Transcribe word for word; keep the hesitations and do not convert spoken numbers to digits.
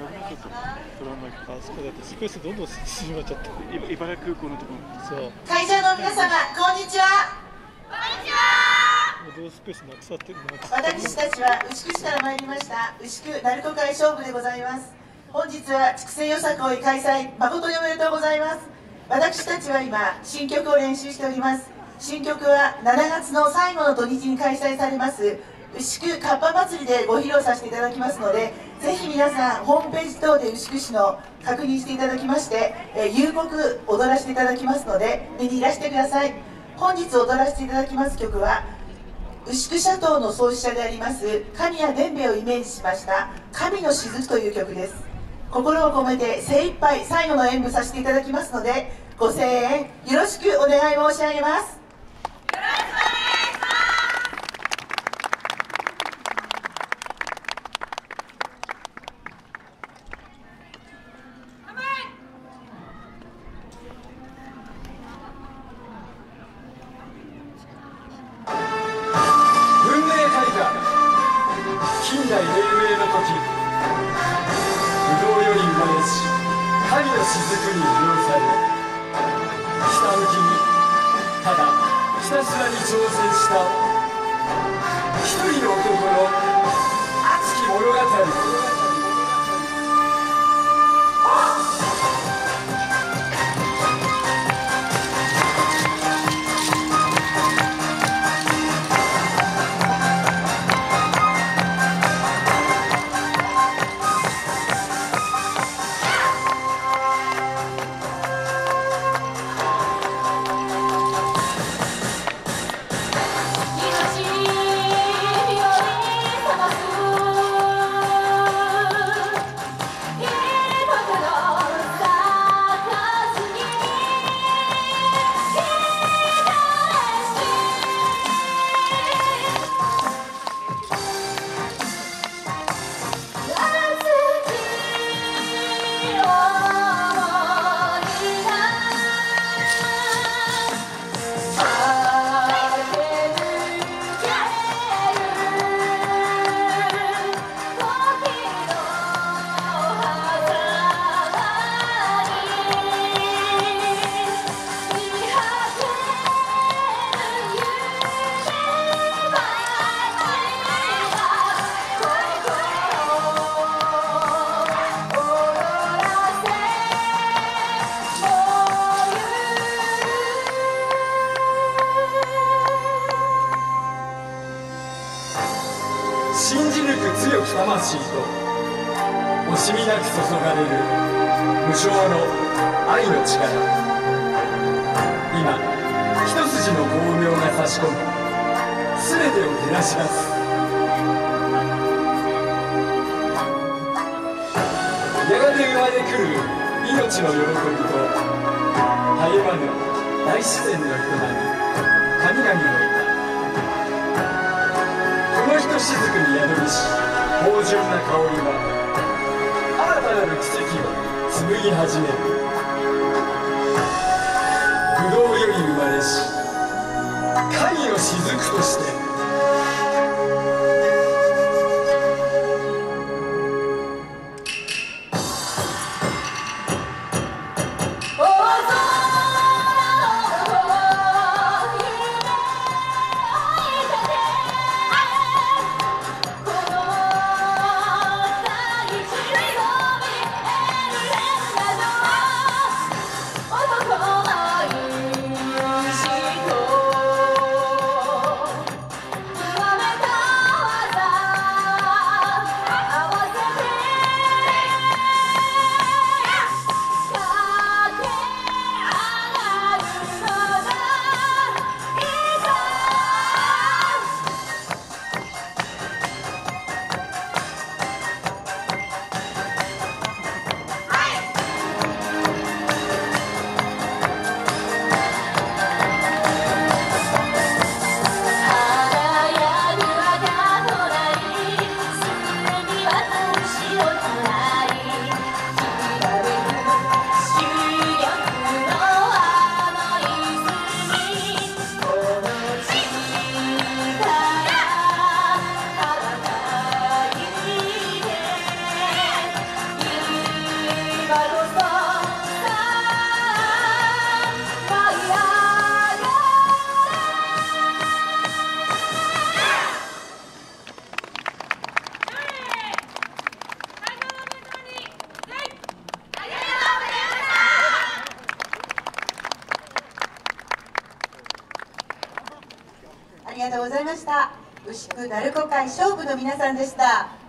ちょっとドラマがあそこだってスペースどんどん縮まっちゃって、 茨城空港のところ。 そう。 会場の皆様、こんにちは。 こんにちは。 移動スペースなくさってるな。 私たちは牛久市から参りました牛久鳴子会勝負でございます。本日は筑西よさこい開催誠におめでとうございます。私たちは今新曲を練習しております。新曲はしちがつの最後の土日に開催されます牛久かっぱ祭りでご披露させていただきますので、ぜひ皆さんホームページ等で牛久市の確認していただきまして、えー、夕刻踊らせていただきますので見にいらしてください。本日踊らせていただきます曲は牛久シャトーの創始者であります神谷伝兵衛をイメージしました「神の雫」という曲です。心を込めて精一杯最後の演舞させていただきますので、ご声援よろしくお願い申し上げます。 近代黎明の時、不動より生まれし神の雫に魅了され、ひたむきにただひたすらに挑戦した一人の男の熱き物語。信じ抜く強き魂と惜しみなく注がれる無償の愛の力。今一筋の光明が差し込む全てを照らし出す。やがて生まれ来る命の喜びと絶え間ぬ大自然の営み、神々の歌。このひとしずくに宿りし芳醇な香りは新たなる奇跡を紡ぎ始める。不動より生まれし神の雫として。 りがとうございました。牛久鳴子会勝負の皆さんでした。